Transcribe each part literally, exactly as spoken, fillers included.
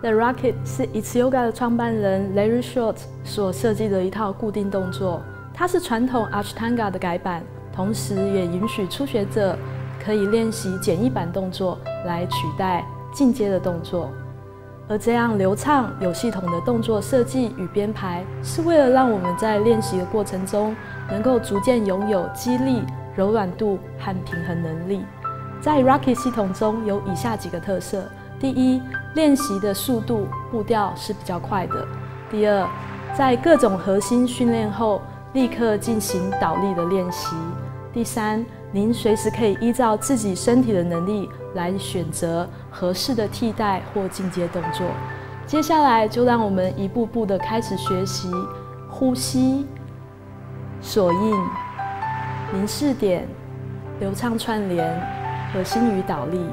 The Rocket 是 It's Yoga 的创办人 Larry Schultz 所设计的一套固定动作，它是传统 Ashtanga 的改版，同时也允许初学者可以练习简易版动作来取代进阶的动作。而这样流畅有系统的动作设计与编排，是为了让我们在练习的过程中能够逐渐拥有肌力、柔软度和平衡能力。在 Rocket 系统中有以下几个特色：第一，练习的速度步调是比较快的；第二，在各种核心训练后，立刻进行倒立的练习；第三，您随时可以依照自己身体的能力来选择合适的替代或进阶动作。接下来就让我们一步步的开始学习呼吸、锁印、凝视点、流畅串联、核心与倒立。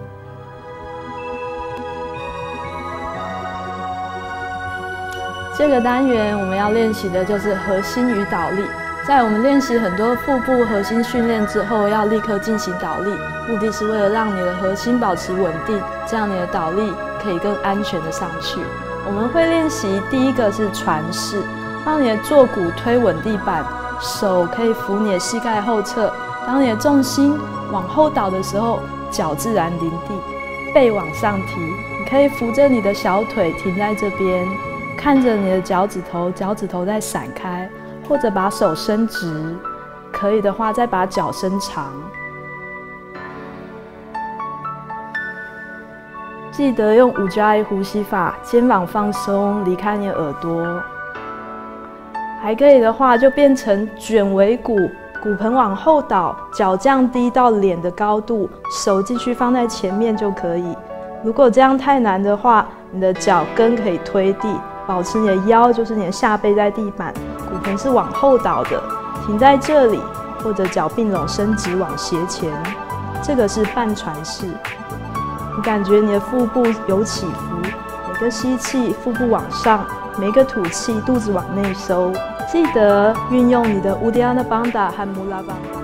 这个单元我们要练习的就是核心与倒立。在我们练习很多腹部核心训练之后，要立刻进行倒立，目的是为了让你的核心保持稳定，这样你的倒立可以更安全的上去。我们会练习第一个是船式，让你的坐骨推稳地板，手可以扶你的膝盖后侧。当你的重心往后倒的时候，脚自然临地，背往上提。你可以扶着你的小腿停在这边，看着你的脚趾头，脚趾头再闪开。或者把手伸直，可以的话再把脚伸长。记得用五加一呼吸法，肩膀放松，离开你的耳朵。还可以的话，就变成卷尾骨，骨盆往后倒，脚降低到脸的高度，手继续放在前面就可以。如果这样太难的话，你的脚跟可以推地，保持你的腰，就是你的下背在地板。骨盆是往后倒的，停在这里，或者脚并拢伸直往斜前，这个是半船式。你感觉你的腹部有起伏，每个吸气腹部往上，每个吐气肚子往内收。记得运用你的 Uddiyana Bandha 和 Mula Bandha。